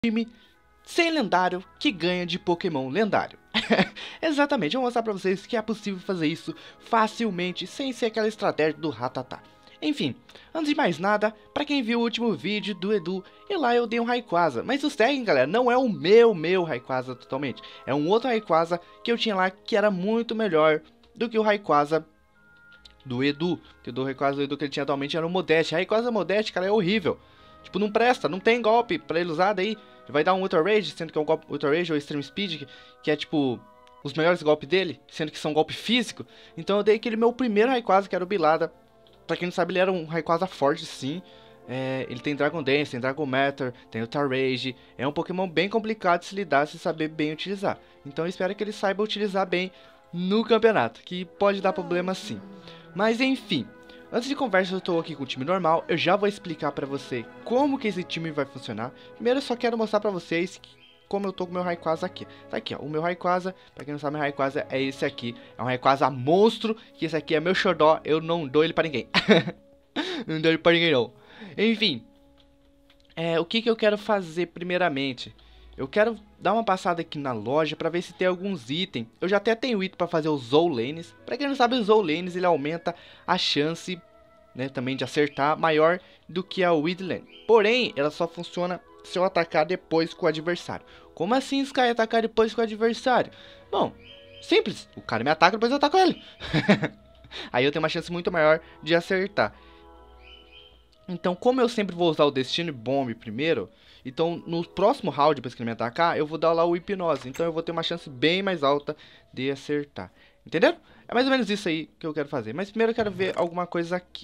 time sem lendário que ganha de Pokémon lendário. Exatamente, eu vou mostrar pra vocês que é possível fazer isso facilmente, sem ser aquela estratégia do Rattata. Enfim, antes de mais nada, pra quem viu o último vídeo do Edu, e lá eu dei um Rayquaza. Mas o seguem, galera, não é o meu Rayquaza totalmente. É um outro Rayquaza que eu tinha lá que era muito melhor do que o Rayquaza do Edu. Que o Rayquaza do Edu que ele tinha atualmente era o Modeste. Rayquaza Modeste, cara, é horrível. Tipo, não presta, não tem golpe pra ele usar daí. Vai dar um Ultra Rage, sendo que é um golpe Ultra Rage ou Extreme Speed, que é tipo os melhores golpes dele, sendo que são golpe físico. Então eu dei aquele meu primeiro Rayquaza, que era o Bilada. Pra quem não sabe, ele era um Rayquaza forte sim. Ele tem Dragon Dance, tem Dragon Matter, tem Ultra Rage. É um Pokémon bem complicado de se lidar, se saber bem utilizar. Então eu espero que ele saiba utilizar bem no campeonato, que pode dar problema sim. Mas enfim, antes de conversa, eu estou aqui com o time normal. Eu já vou explicar pra você como que esse time vai funcionar. Primeiro eu só quero mostrar pra vocês como eu tô com o meu Rayquaza aqui. Tá aqui, ó, o meu Rayquaza, pra quem não sabe, meu Rayquaza é esse aqui. É um Rayquaza monstro, que esse aqui é meu xodó, eu não dou ele pra ninguém. Não dou ele pra ninguém não. Enfim, o que eu quero fazer primeiramente? Eu quero dar uma passada aqui na loja pra ver se tem alguns itens. Eu já até tenho item pra fazer os Zoulanes. Pra quem não sabe, os Zoulanes, ele aumenta a chance, né, também de acertar, maior do que a Weedlane. Porém, ela só funciona se eu atacar depois com o adversário. Como assim, Sky, atacar depois com o adversário? Bom, simples. O cara me ataca, depois eu ataco ele. Aí eu tenho uma chance muito maior de acertar. Então, como eu sempre vou usar o Destiny Bomb primeiro, então no próximo round, depois que ele me atacar, eu vou dar lá o Hipnose. Então eu vou ter uma chance bem mais alta de acertar. Entenderam? É mais ou menos isso aí que eu quero fazer. Mas primeiro eu quero ver alguma coisa aqui.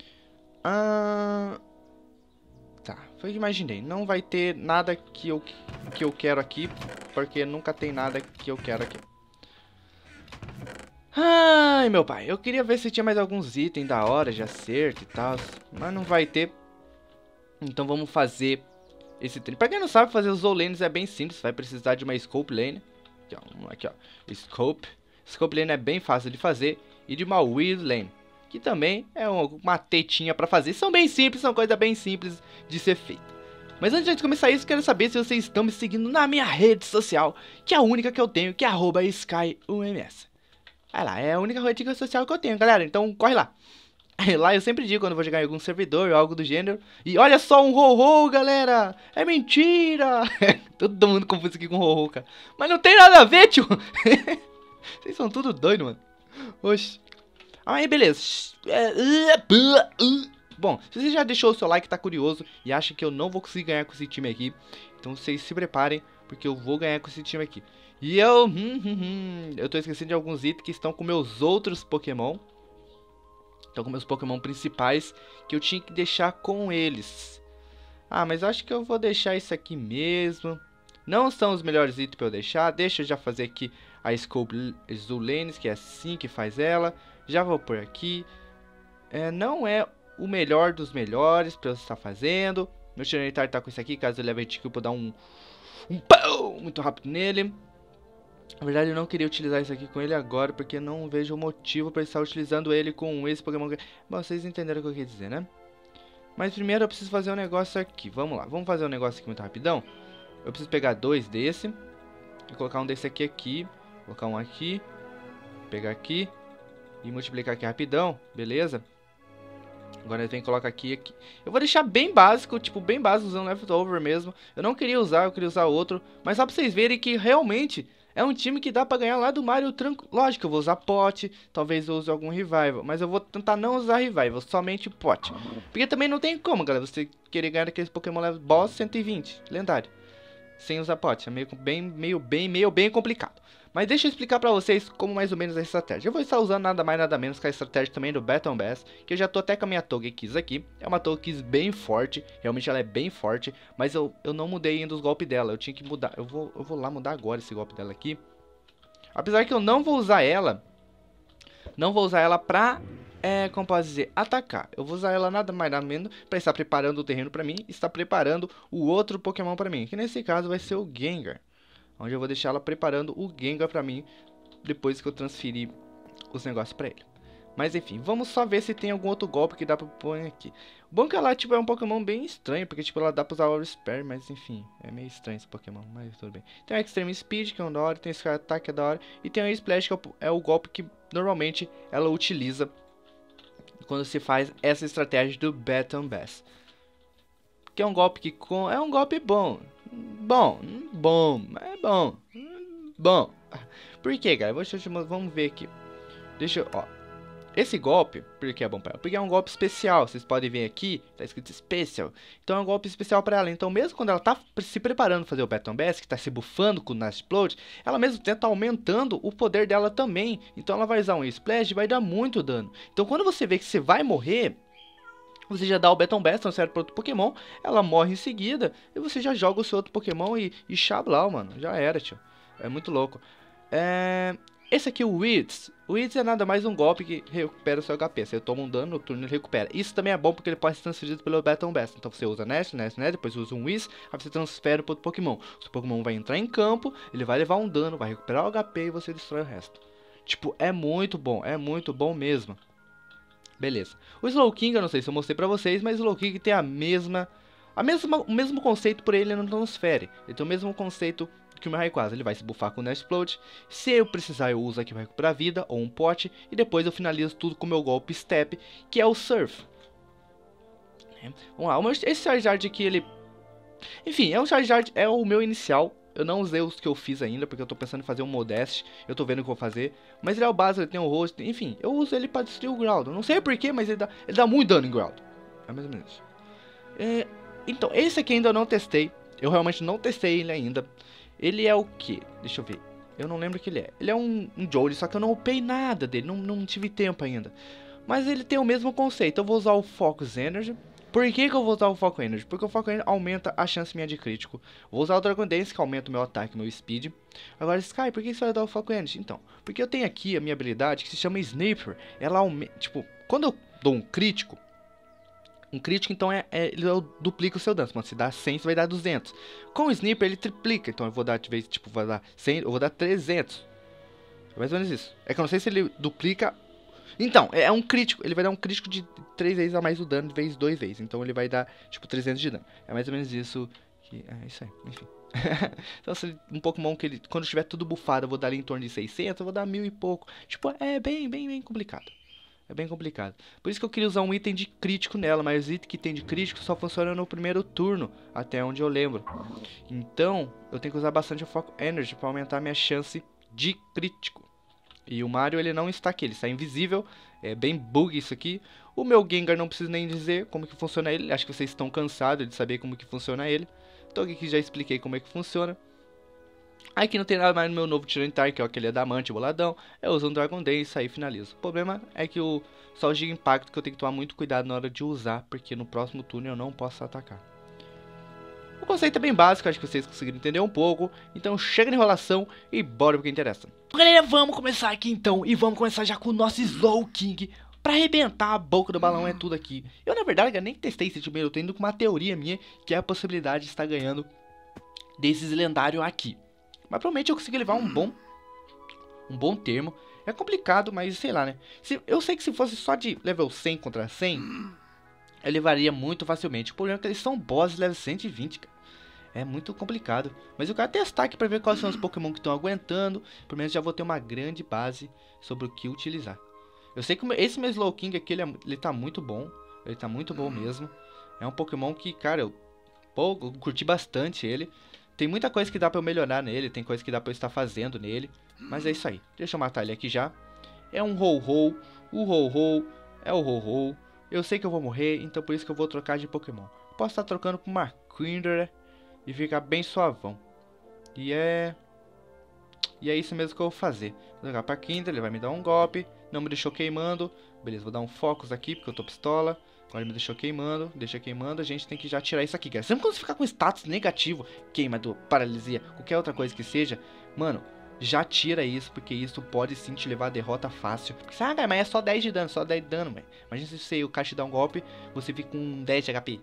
Tá, foi o que imaginei. Não vai ter nada que eu quero aqui, porque nunca tem nada que eu quero aqui. Ai, meu pai, eu queria ver se tinha mais alguns itens da hora de acerto e tal, mas não vai ter. Então vamos fazer esse treino. Pra quem não sabe, fazer os Zoulanes é bem simples. Vai precisar de uma Scope Lane. Aqui, ó. Scope. Scope Lane é bem fácil de fazer. E de uma Weed Lane, que também é uma tetinha pra fazer. São bem simples, são coisas bem simples de ser feita. Mas antes de começar isso, quero saber se vocês estão me seguindo na minha rede social, que é a única que eu tenho, que é @SkyUMS. Vai lá, é a única rede social que eu tenho, galera, então corre lá. Lá eu sempre digo quando vou jogar em algum servidor ou algo do gênero. E olha só um ho-ho, galera! É mentira! Todo mundo confuso aqui com ho-ho, cara. Mas não tem nada a ver, tio! Vocês são tudo doido, mano. Oxi. Aí, beleza. Bom, se você já deixou o seu like, tá curioso e acha que eu não vou conseguir ganhar com esse time aqui, então vocês se preparem, porque eu vou ganhar com esse time aqui. E eu tô esquecendo de alguns itens que estão com meus outros Pokémon. Estão com meus Pokémon principais, que eu tinha que deixar com eles. Mas eu acho que eu vou deixar isso aqui mesmo. Não são os melhores itens pra eu deixar. Deixa eu já fazer aqui a Scope Zoulanes, que é assim que faz ela. Já vou por aqui. Não é o melhor dos melhores pra eu estar fazendo. Meu Tyranitar tá com isso aqui, caso ele leve eu vou dar um pão muito rápido nele. Na verdade eu não queria utilizar isso aqui com ele agora, porque não vejo motivo para estar utilizando ele com esse Pokémon. Bom, vocês entenderam o que eu quis dizer, né? Mas primeiro eu preciso fazer um negócio aqui. Vamos lá, vamos fazer um negócio aqui muito rapidão. Eu preciso pegar dois desse e colocar um desse aqui. Colocar um aqui, pegar aqui e multiplicar aqui rapidão, beleza? Agora eu venho e coloco aqui. Eu vou deixar bem básico, tipo, bem básico, usando Leftover mesmo. Eu não queria usar, eu queria usar outro. Mas só pra vocês verem que realmente é um time que dá pra ganhar lá do Mario tranquilo. Lógico, eu vou usar Pot, talvez eu use algum Revival. Mas eu vou tentar não usar Revival, somente Pot. Porque também não tem como, galera, você querer ganhar aqueles Pokémon Level Boss 120, lendário, sem usar Pot. É meio bem complicado. Mas deixa eu explicar pra vocês como mais ou menos a estratégia. Eu vou estar usando nada mais nada menos que a estratégia também do Baton Bass, que eu já tô até com a minha Togekiss aqui. É uma Togekiss bem forte, realmente ela é bem forte, mas eu não mudei ainda os golpes dela, eu tinha que mudar. Eu vou lá mudar agora esse golpe dela aqui. Apesar que eu não vou usar ela pra, como posso dizer, atacar. Eu vou usar ela nada mais nada menos pra estar preparando o terreno pra mim, estar preparando o outro Pokémon pra mim, que nesse caso vai ser o Gengar. Onde eu vou deixar ela preparando o Gengar pra mim, depois que eu transferir os negócios pra ele. Mas enfim, vamos só ver se tem algum outro golpe que dá pra pôr aqui. O bom que ela, tipo, é um Pokémon bem estranho, porque, tipo, ela dá pra usar o Aura Spare, mas enfim, é meio estranho esse Pokémon, mas tudo bem. Tem o Extreme Speed, que é um da hora, tem o Sky Attack, que é da hora, e tem o Splash, que é o golpe que normalmente ela utiliza quando se faz essa estratégia do Baton Bass. Que é um golpe que é um golpe bom. Bom. Por que, cara? Vamos ver aqui. Deixa eu, ó. Esse golpe, por que é bom pra ela? Porque é um golpe especial. Vocês podem ver aqui, tá escrito Special. Então é um golpe especial pra ela. Então mesmo quando ela tá se preparando pra fazer o Baton Bass, que tá se buffando com o Nasty Explode, ela mesmo tenta aumentando o poder dela também. Então ela vai usar um Splash e vai dar muito dano. Então quando você vê que você vai morrer, você já dá o Baton Bass, transfere para outro Pokémon, ela morre em seguida, e você já joga o seu outro Pokémon e xablau, mano. Já era, tio. É muito louco. Esse aqui, o Weeds. O Weeds é nada mais um golpe que recupera o seu HP. Você toma um dano no turno e ele recupera. Isso também é bom porque ele pode ser transferido pelo Baton Bass. Então você usa Nest, depois usa um Weeds, aí você transfere para outro Pokémon. O seu Pokémon vai entrar em campo, ele vai levar um dano, vai recuperar o HP e você destrói o resto. Tipo, é muito bom mesmo. Beleza. O Slowking, eu não sei se eu mostrei pra vocês, mas o Slowking tem o mesmo conceito, por ele não transfere. Ele tem o mesmo conceito que o meu Rayquaza. Ele vai se buffar com o Nasty Explode. Se eu precisar, eu uso aqui para recuperar a vida, ou um pote. E depois eu finalizo tudo com o meu golpe Step, que é o Surf. Vamos lá, esse Charizard aqui, ele... Enfim, é um Charizard, é o meu inicial. Eu não usei os que eu fiz ainda, porque eu tô pensando em fazer um Modest. Eu tô vendo o que eu vou fazer. Mas ele é o básico, ele tem o rosto. Enfim, eu uso ele pra destruir o Groudon. Não sei porquê, mas ele dá muito dano em Groudon. É mais ou menos isso. Então, esse aqui ainda eu não testei. Eu realmente não testei ele ainda. Ele é o que? Deixa eu ver. Eu não lembro o que ele é. Ele é um Jolly, só que eu não upei nada dele. Não tive tempo ainda. Mas ele tem o mesmo conceito. Eu vou usar o Focus Energy. Por que eu vou usar o Foco Energy? Porque o Foco Energy aumenta a chance minha de crítico. Vou usar o Dragon Dance, que aumenta o meu ataque e meu speed. Agora, Sky, por que você vai dar o Foco Energy? Então, porque eu tenho aqui a minha habilidade que se chama Sniper. Ela aumenta, tipo, quando eu dou um crítico então ele duplica o seu dano. Quando você dá 100, você vai dar 200. Com o Sniper ele triplica, então eu vou dar, de vez, tipo, vou dar 100, eu vou dar 300. É mais ou menos isso. É que eu não sei se ele duplica. Então, é um crítico. Ele vai dar um crítico de 3 vezes a mais o dano, de vez 2 vezes. Então ele vai dar, tipo, 300 de dano. É mais ou menos isso. É isso aí, enfim. Então, se um Pokémon que ele, quando estiver tudo bufado, eu vou dar ali em torno de 600, eu vou dar 1000 e pouco. Tipo, é bem complicado. É bem complicado. Por isso que eu queria usar um item de crítico nela. Mas o item que tem de crítico só funciona no primeiro turno, até onde eu lembro. Então, eu tenho que usar bastante o Foco Energy para aumentar a minha chance de crítico. E o Mario, ele não está aqui, ele está invisível. É bem bug isso aqui. O meu Gengar não preciso nem dizer como que funciona ele. Acho que vocês estão cansados de saber como que funciona ele. Então aqui já expliquei como é que funciona. Aqui não tem nada mais no meu novo Tyranitar, que é aquele adamante boladão. Eu uso um Dragon Dance e aí finalizo. O problema é que só o Giga Impacto que eu tenho que tomar muito cuidado na hora de usar, porque no próximo turno eu não posso atacar. O conceito é bem básico, acho que vocês conseguiram entender um pouco. Então chega de enrolação e bora pro que interessa. Galera, vamos começar aqui então. E vamos começar já com o nosso Slowking. Pra arrebentar a boca do balão é tudo aqui. Eu na verdade nem testei esse time, eu tô indo com uma teoria minha, que é a possibilidade de estar ganhando desses lendários aqui. Mas provavelmente eu consigo levar um bom termo. É complicado, mas sei lá, né. Eu sei que se fosse só de level 100 contra 100, eu levaria muito facilmente. O problema é que eles são bosses level 120, cara. É muito complicado. Mas eu quero testar aqui pra ver quais são os Pokémon que estão aguentando. Pelo menos já vou ter uma grande base sobre o que utilizar. Eu sei que esse meu Slowking aqui, ele tá muito bom. Ele tá muito bom mesmo. É um Pokémon que, cara, eu curti bastante ele. Tem muita coisa que dá pra eu melhorar nele. Tem coisa que dá pra eu estar fazendo nele. Mas é isso aí. Deixa eu matar ele aqui já. É um Ho-Ho. O Ho-Ho é o Ho-Ho. Eu sei que eu vou morrer, então por isso que eu vou trocar de Pokémon. Posso estar trocando por uma Quindra e ficar bem suavão. E é isso mesmo que eu vou fazer. Vou jogar pra Quindra, ele vai me dar um golpe. Não me deixou queimando. Beleza, vou dar um Focus aqui, porque eu tô pistola. Agora ele me deixou queimando, deixa queimando. A gente tem que já tirar isso aqui, cara. Sempre quando você ficar com status negativo, queimador, paralisia, qualquer outra coisa que seja, mano, já tira isso, porque isso pode sim te levar a derrota fácil. Porque, cara, mas é só 10 de dano, só 10 de dano, velho. Imagina se você, o cara te dá um golpe, você fica com 10 de HP.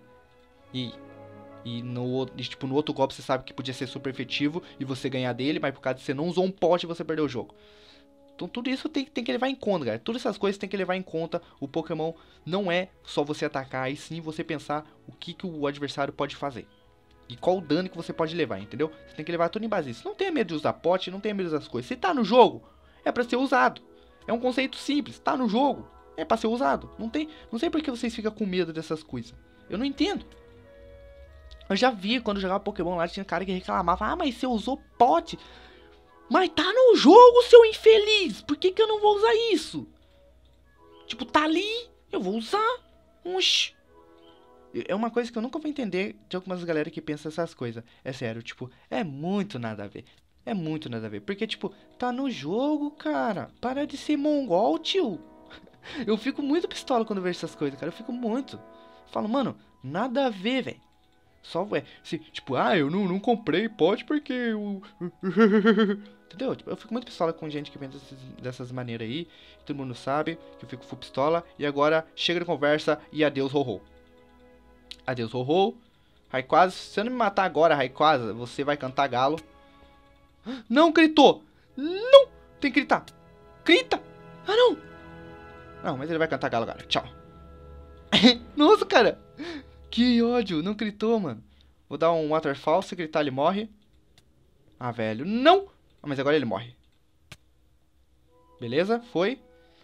E no outro golpe você sabe que podia ser super efetivo e você ganhar dele, mas por causa de você não usou um pote, você perdeu o jogo. Então tudo isso tem que levar em conta, galera. Todas essas coisas tem que levar em conta. O Pokémon não é só você atacar, e sim você pensar o que o adversário pode fazer. E qual o dano que você pode levar, entendeu? Você tem que levar tudo em base disso. Não tenha medo de usar pote, não tenha medo das coisas. Se tá no jogo, é pra ser usado. É um conceito simples. Tá no jogo, é pra ser usado. Não sei por que vocês ficam com medo dessas coisas. Eu não entendo. Eu já vi quando eu jogava Pokémon lá, tinha cara que reclamava. Ah, mas você usou pote. Mas tá no jogo, seu infeliz. Por que eu não vou usar isso? Tipo, tá ali, eu vou usar. Oxi. É uma coisa que eu nunca vou entender de algumas galera que pensa essas coisas. É sério, tipo, é muito nada a ver. É muito nada a ver. Porque, tipo, tá no jogo, cara. Para de ser mongol, tio. Eu fico muito pistola quando vejo essas coisas, cara. Eu fico muito. Falo, mano, nada a ver, velho. Só, tipo, eu não comprei pote porque o... Entendeu? Tipo, eu fico muito pistola com gente que pensa dessas maneiras aí. Todo mundo sabe que eu fico full pistola. E agora, chega de conversa e adeus, ho-ho. Adeus, ho-ho. Rayquaza, se você não me matar agora, Rayquaza, você vai cantar galo. Não gritou! Não! Tem que gritar. Grita! Ah, não! Não, mas ele vai cantar galo agora. Tchau. Nossa, cara. Que ódio. Não gritou, mano. Vou dar um waterfall. Se gritar, ele morre. Ah, velho. Não! Ah, mas agora ele morre. Beleza, foi.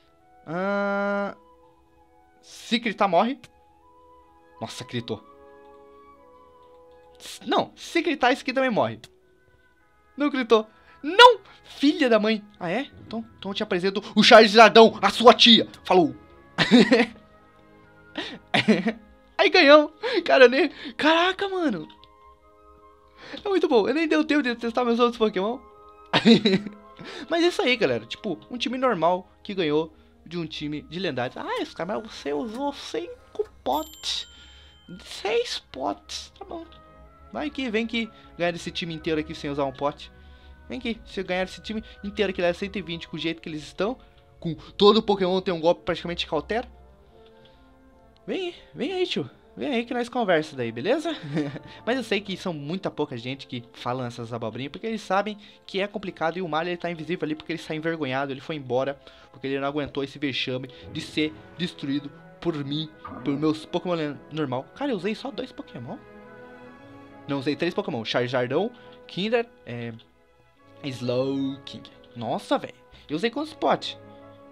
Se gritar, morre. Nossa, gritou. Não, se gritar, esse aqui também morre. Não gritou. Não! Filha da mãe. Ah, é? Então eu te apresento o Charizardão, a sua tia. Falou. Aí ganhamos. Cara, nem... Caraca, mano. É muito bom. Eu nem deu tempo de testar meus outros Pokémon. Mas é isso aí, galera. Tipo, um time normal que ganhou de um time de lendários. Ah, esse cara, mas você usou 5 potes. 6 potes. Tá bom. Vai aqui, vem aqui ganhar esse time inteiro aqui sem usar um pote. Vem aqui, se eu ganhar esse time inteiro que leva 120 com o jeito que eles estão, com todo Pokémon tem um golpe praticamente cautera. Vem aí, tio. Vem aí que nós conversa daí, beleza? Mas eu sei que são muita pouca gente que falam essas abobrinhas, porque eles sabem que é complicado e o Mario ele tá invisível ali porque ele está envergonhado, ele foi embora, porque ele não aguentou esse vexame de ser destruído por mim, por meus Pokémon normal. Cara, eu usei só 2 Pokémon? Não, usei 3 Pokémon, Charizardão, Kinder, Slowking. Nossa, velho. Eu usei quantos potes?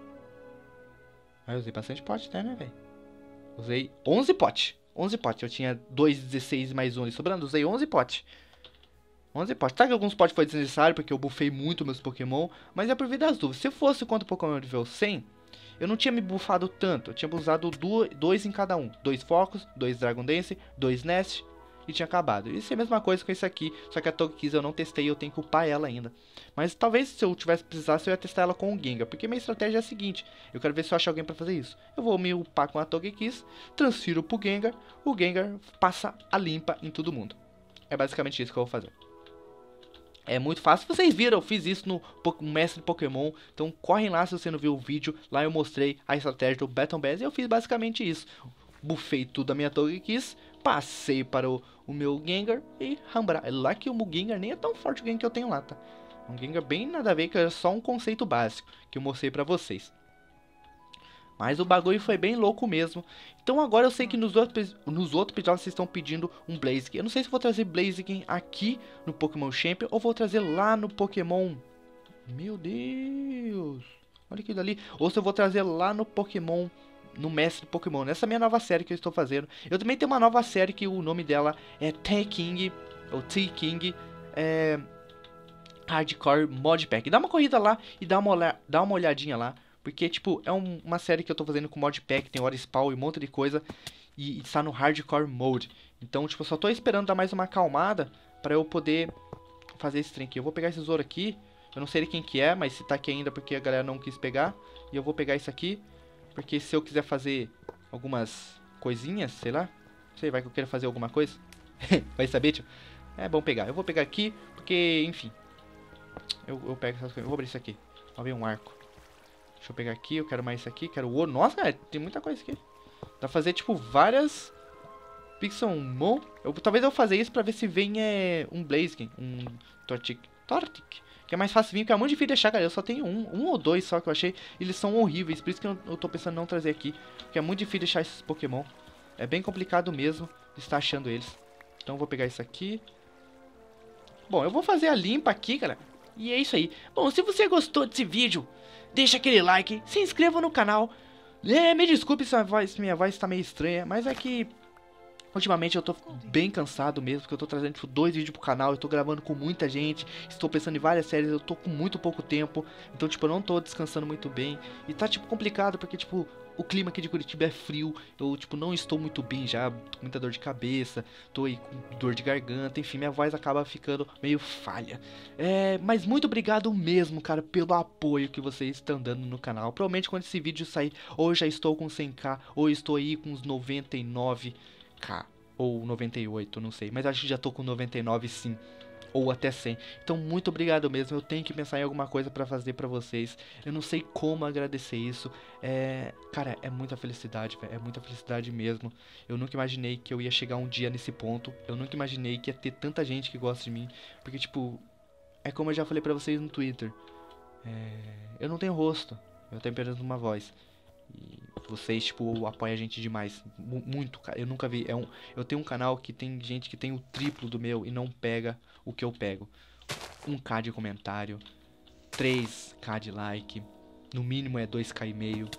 Eu usei bastante pote, né, velho? Usei 11 potes. 11 potes. Eu tinha 2, 16 mais 1 ali sobrando. Usei 11 potes. 11 potes. Tá que alguns potes foi desnecessário porque eu buffei muito meus Pokémon. Mas é por vida das dúvidas. Se fosse contra o Pokémon nível 100, eu não tinha me buffado tanto. Eu tinha usado 2 em cada um. 2 Focus, 2 Dragon Dance, 2 Nest. E tinha acabado. Isso é a mesma coisa com esse aqui. Só que a Togekiss eu não testei e eu tenho que upar ela ainda. Mas talvez se eu tivesse precisasse eu ia testar ela com o Gengar. Porque minha estratégia é a seguinte. Eu quero ver se eu acho alguém pra fazer isso. Eu vou me upar com a Togekiss. Transfiro pro Gengar. O Gengar passa a limpa em todo mundo. É basicamente isso que eu vou fazer. É muito fácil. Vocês viram, eu fiz isso no Mestre Pokémon. Então correm lá se você não viu o vídeo. Lá eu mostrei a estratégia do Baton Bass. E eu fiz basicamente isso. Buffei tudo da minha Togekiss. Passei para o meu Gengar e Rambra. É lá que o meu Gengar nem é tão forte o Gengar que eu tenho lá, tá? Um Gengar bem nada a ver, que é só um conceito básico que eu mostrei pra vocês. Mas o bagulho foi bem louco mesmo. Então agora eu sei que nos outros episódios vocês estão pedindo um Blaziken. Eu não sei se eu vou trazer Blaziken aqui no Pokémon Champion ou vou trazer lá no Pokémon... Meu Deus! Olha aquilo ali. Ou se eu vou trazer lá no Pokémon... No Mestre Pokémon, nessa minha nova série que eu estou fazendo. Eu também tenho uma nova série que o nome dela é T-King, ou T-King, Hardcore Modpack. Dá uma corrida lá e dá uma olhadinha lá. Porque, tipo, é uma série que eu estou fazendo com Modpack, tem hora spawn e um monte de coisa. E está no Hardcore Mode. Então, tipo, eu só estou esperando dar mais uma acalmada para eu poder fazer esse trem aqui. Eu vou pegar esse tesouro aqui. Eu não sei de quem que é, mas se tá aqui ainda porque a galera não quis pegar. E eu vou pegar isso aqui. Porque se eu quiser fazer algumas coisinhas, sei lá. Não sei, vai que eu quero fazer alguma coisa. Vai saber, tio? É bom pegar. Eu vou pegar aqui, porque, enfim. Eu pego essas coisas. Eu vou abrir isso aqui. Ó, vem um arco. Deixa eu pegar aqui, eu quero mais isso aqui, quero ouro. Nossa, cara, tem muita coisa aqui. Dá pra fazer, tipo, várias... Pixelmon. Talvez eu fazer isso pra ver se vem um Blaziken. Um Tortic. Que é mais fácil vir, que é muito difícil de achar, cara. Eu só tenho um ou dois só que eu achei. Eles são horríveis, por isso que eu tô pensando em não trazer aqui. Porque é muito difícil de achar esses Pokémon. É bem complicado mesmo de estar achando eles. Então eu vou pegar isso aqui. Bom, eu vou fazer a limpa aqui, cara. E é isso aí. Bom, se você gostou desse vídeo, deixa aquele like, se inscreva no canal. Me desculpe se minha voz tá meio estranha, mas é que ultimamente eu tô bem cansado mesmo, porque eu tô trazendo tipo 2 vídeos pro canal, eu tô gravando com muita gente, estou pensando em várias séries, eu tô com muito pouco tempo, então tipo eu não tô descansando muito bem. E tá tipo complicado porque tipo o clima aqui de Curitiba é frio, eu tipo não estou muito bem já, tô com muita dor de cabeça, tô aí com dor de garganta, enfim, minha voz acaba ficando meio falha. Mas muito obrigado mesmo, cara, pelo apoio que vocês estão dando no canal. Provavelmente quando esse vídeo sair, ou eu já estou com 100k, ou eu estou aí com uns 99k, ou 98, não sei, mas acho que já tô com 99 sim, ou até 100. Então muito obrigado mesmo, eu tenho que pensar em alguma coisa pra fazer pra vocês. Eu não sei como agradecer isso. Cara, é muita felicidade, véio, é muita felicidade mesmo. Eu nunca imaginei que eu ia chegar um dia nesse ponto. Eu nunca imaginei que ia ter tanta gente que gosta de mim. Porque tipo, é como eu já falei pra vocês no Twitter, eu não tenho rosto, eu tenho apenas uma voz. E vocês, tipo, apoiam a gente demais. Muito, cara. Eu nunca vi. Eu tenho um canal que tem gente que tem o triplo do meu e não pega o que eu pego. 1k de comentário, 3k de like, no mínimo é 2k e meio,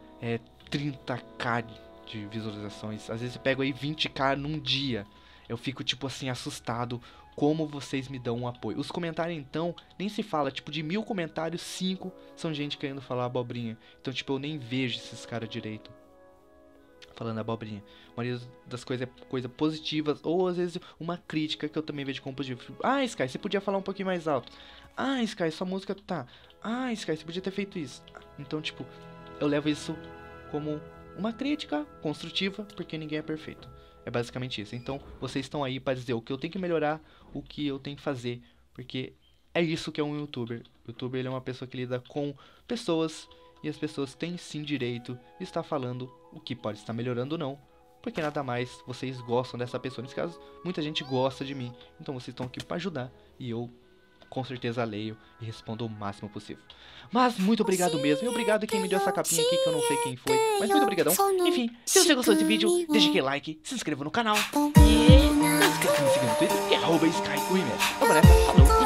30k de visualizações. Às vezes eu pego aí 20k num dia. Eu fico, tipo assim, assustado como vocês me dão um apoio. Os comentários, então, nem se fala. Tipo, de 1000 comentários, 5 são gente querendo falar abobrinha. Então, tipo, eu nem vejo esses caras direito falando abobrinha. A maioria das coisas é coisa positivas, ou às vezes uma crítica que eu também vejo como positivo. Ah, Sky, você podia falar um pouquinho mais alto. Ah, Sky, sua música tá. Ah, Sky, você podia ter feito isso. Então, tipo, eu levo isso como uma crítica construtiva, porque ninguém é perfeito. É basicamente isso. Então, vocês estão aí para dizer o que eu tenho que melhorar, o que eu tenho que fazer, porque é isso que é um youtuber. O youtuber, ele é uma pessoa que lida com pessoas, e as pessoas têm sim direito de estar falando o que pode estar melhorando ou não, porque nada mais vocês gostam dessa pessoa. Nesse caso, muita gente gosta de mim, então vocês estão aqui para ajudar, e eu com certeza leio e respondo o máximo possível. Mas muito obrigado mesmo, e obrigado quem me deu essa capinha aqui, que eu não sei quem foi, mas muito obrigadão. Enfim, se você gostou desse vídeo, deixa aquele like, se inscreva no canal, e não esqueça de me seguir no Twitter, que é @SkyWimmer. Vamos nessa, falou!